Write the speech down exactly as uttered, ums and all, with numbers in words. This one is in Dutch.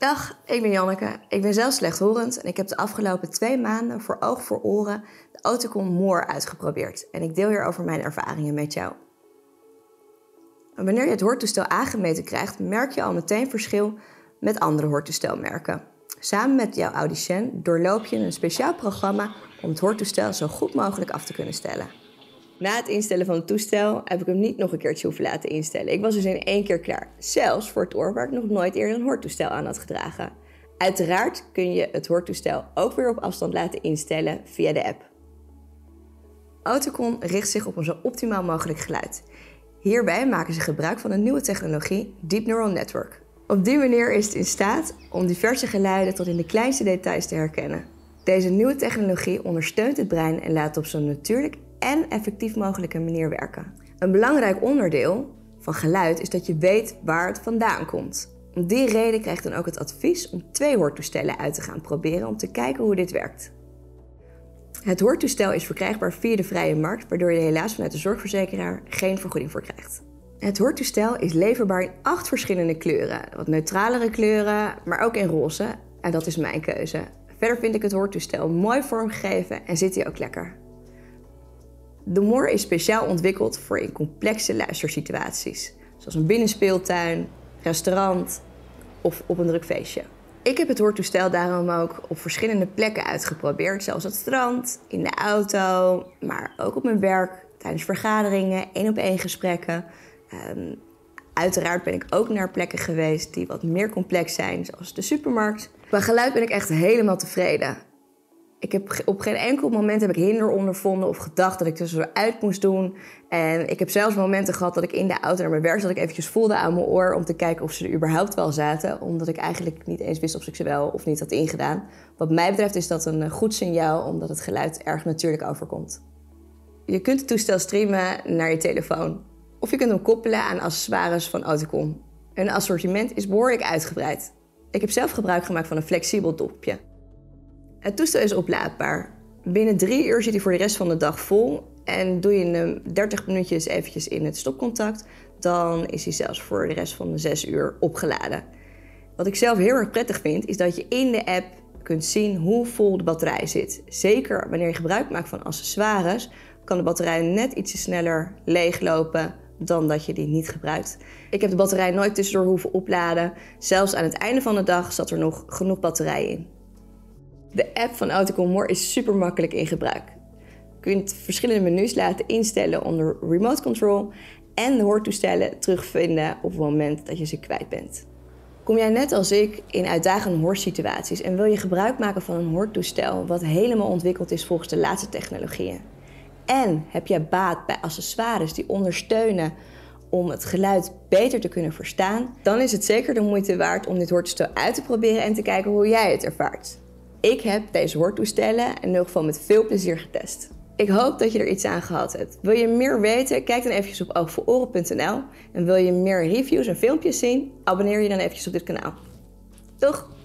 Dag, ik ben Janneke. Ik ben zelf slechthorend en ik heb de afgelopen twee maanden voor oog voor oren de Oticon More uitgeprobeerd. En ik deel hierover mijn ervaringen met jou. Wanneer je het hoortoestel aangemeten krijgt, merk je al meteen verschil met andere hoortoestelmerken. Samen met jouw audicien doorloop je een speciaal programma om het hoortoestel zo goed mogelijk af te kunnen stellen. Na het instellen van het toestel heb ik hem niet nog een keertje hoeven laten instellen. Ik was dus in één keer klaar. Zelfs voor het oor waar ik nog nooit eerder een hoortoestel aan had gedragen. Uiteraard kun je het hoortoestel ook weer op afstand laten instellen via de app. Oticon richt zich op een zo optimaal mogelijk geluid. Hierbij maken ze gebruik van een nieuwe technologie, Deep Neural Network. Op die manier is het in staat om diverse geluiden tot in de kleinste details te herkennen. Deze nieuwe technologie ondersteunt het brein en laat het op zo'n natuurlijk en effectief mogelijke manier werken. Een belangrijk onderdeel van geluid is dat je weet waar het vandaan komt. Om die reden krijg je dan ook het advies om twee hoortoestellen uit te gaan proberen om te kijken hoe dit werkt. Het hoortoestel is verkrijgbaar via de vrije markt, waardoor je helaas vanuit de zorgverzekeraar geen vergoeding voor krijgt. Het hoortoestel is leverbaar in acht verschillende kleuren, wat neutralere kleuren, maar ook in roze. En dat is mijn keuze. Verder vind ik het hoortoestel mooi vormgegeven en zit hij ook lekker. De More is speciaal ontwikkeld voor in complexe luistersituaties, zoals een binnenspeeltuin, restaurant of op een druk feestje. Ik heb het hoortoestel daarom ook op verschillende plekken uitgeprobeerd, zoals het strand, in de auto, maar ook op mijn werk, tijdens vergaderingen, één-op-één gesprekken. Um, uiteraard ben ik ook naar plekken geweest die wat meer complex zijn, zoals de supermarkt. Qua geluid ben ik echt helemaal tevreden. Ik heb op geen enkel moment heb ik hinder ondervonden of gedacht dat ik er zo uit moest doen. En ik heb zelfs momenten gehad dat ik in de auto naar mijn werk zat, dat ik eventjes voelde aan mijn oor om te kijken of ze er überhaupt wel zaten. Omdat ik eigenlijk niet eens wist of ik ze wel of niet had ingedaan. Wat mij betreft is dat een goed signaal, omdat het geluid erg natuurlijk overkomt. Je kunt het toestel streamen naar je telefoon. Of je kunt hem koppelen aan accessoires van Oticon. Hun assortiment is behoorlijk uitgebreid. Ik heb zelf gebruik gemaakt van een flexibel dopje. Het toestel is oplaadbaar. Binnen drie uur zit hij voor de rest van de dag vol. En doe je hem dertig minuutjes eventjes in het stopcontact, dan is hij zelfs voor de rest van de zes uur opgeladen. Wat ik zelf heel erg prettig vind, is dat je in de app kunt zien hoe vol de batterij zit. Zeker wanneer je gebruik maakt van accessoires, kan de batterij net ietsje sneller leeglopen dan dat je die niet gebruikt. Ik heb de batterij nooit tussendoor hoeven opladen. Zelfs aan het einde van de dag zat er nog genoeg batterij in. De app van Oticon More is super makkelijk in gebruik. Je kunt verschillende menus laten instellen onder remote control en de hoortoestellen terugvinden op het moment dat je ze kwijt bent. Kom jij net als ik in uitdagende hoorsituaties en wil je gebruik maken van een hoortoestel wat helemaal ontwikkeld is volgens de laatste technologieën? En heb jij baat bij accessoires die ondersteunen om het geluid beter te kunnen verstaan? Dan is het zeker de moeite waard om dit hoortoestel uit te proberen en te kijken hoe jij het ervaart. Ik heb deze hoortoestellen in ieder geval met veel plezier getest. Ik hoop dat je er iets aan gehad hebt. Wil je meer weten? Kijk dan eventjes op oog voor oren punt n l. En wil je meer reviews en filmpjes zien? Abonneer je dan eventjes op dit kanaal. Doeg!